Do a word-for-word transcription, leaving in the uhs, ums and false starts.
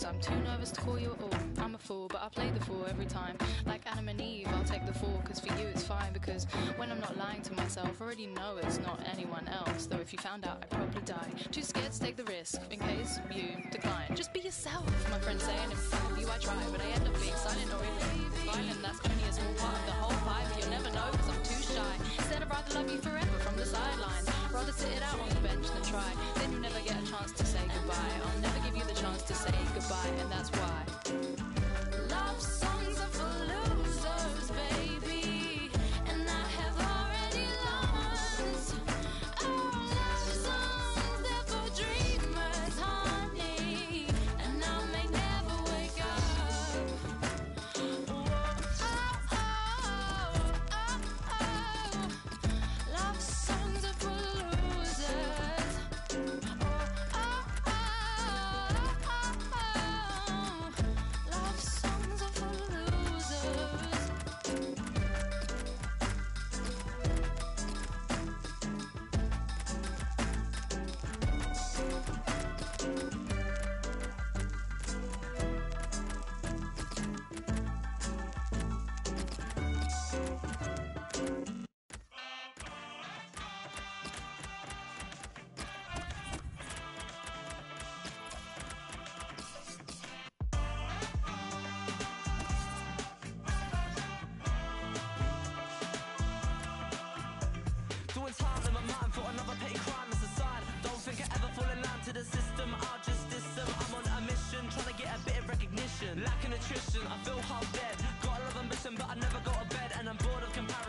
I'm too nervous to call you at all. I'm a fool, but I play the fool every time. Like Adam and Eve, I'll take the fall, cause for you it's fine. Because when I'm not lying to myself, I already know it's not anyone else. Though if you found out, I'd probably die. Too scared to take the risk, in case you decline. Just be yourself, my friends say, and in front of you I try. But I end up being silent or even violent. That's only a small part of the whole vibe. You'll never know, cause I'm too shy. Instead I'd rather love you forever from the sidelines. Rather sit it out on the bench than try. Then you'll never get a chance to say goodbye. I'll never give you the chance to say goodbye, and that's why love songs are for losers, baby, and I have already lost. Oh, love songs, they're for dreamers, honey, and I may never wake up. Oh, oh, oh, oh. Love songs are for losers. Oh, oh, oh, oh, oh. Love songs are for losers. Doing time in my mind for another petty crime as a sign. Don't think I ever fall in line to the system, I'll just diss them. I'm on a mission, trying to get a bit of recognition. Lacking nutrition, I feel half dead. Got a lot of ambition, but I never go to bed. And I'm bored of comparison.